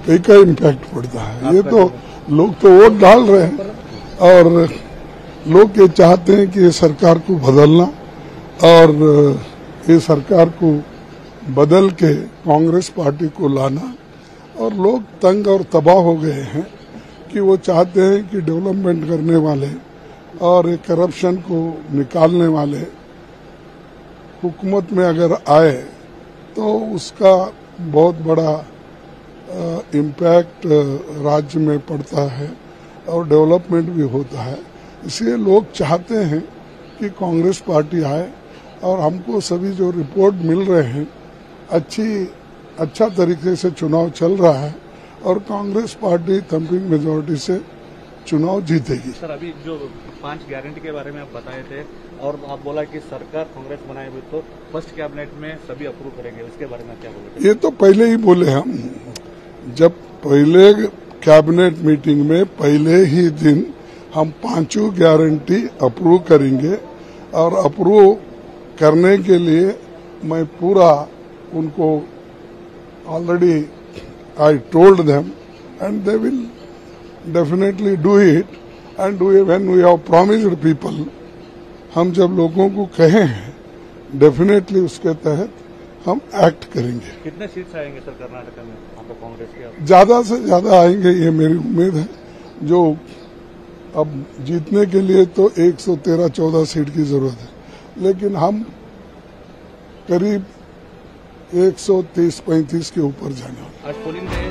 कई का इम्पैक्ट पड़ता है। ये तो लोग तो वोट डाल रहे हैं और लोग ये चाहते हैं कि ये सरकार को बदलना और ये सरकार को बदल के कांग्रेस पार्टी को लाना। और लोग तंग और तबाह हो गए हैं कि वो चाहते हैं कि डेवलपमेंट करने वाले और करप्शन को निकालने वाले हुकूमत में अगर आए तो उसका बहुत बड़ा इम्पैक्ट राज्य में पड़ता है और डेवलपमेंट भी होता है। इसलिए लोग चाहते हैं कि कांग्रेस पार्टी आए और हमको सभी जो रिपोर्ट मिल रहे हैं अच्छा तरीके से चुनाव चल रहा है और कांग्रेस पार्टी थम्पिंग मेजॉरिटी से चुनाव जीतेगी। सर, अभी जो 5 गारंटी के बारे में आप बताए थे और आप बोला कि सरकार कांग्रेस बनाए हुई तो फर्स्ट कैबिनेट में सभी अप्रूव करेंगे, उसके बारे में क्या बोले? ये तो पहले ही बोले हम, जब पहले कैबिनेट मीटिंग में पहले ही दिन हम 5 गारंटी अप्रूव करेंगे और अप्रूव करने के लिए मैं पूरा उनको already I told them and they will definitely do it and when we have promised people, हम जब लोगों को कहे हैं डेफिनेटली उसके तहत हम एक्ट करेंगे। कितने सीट्स आएंगे सर कर्नाटक में आपको कांग्रेस के? ज्यादा से ज्यादा आएंगे, ये मेरी उम्मीद है। जो अब जीतने के लिए तो 113-14 सीट की जरूरत है, लेकिन हम करीब 130-35 के ऊपर जाने वाले। आज पोलिंग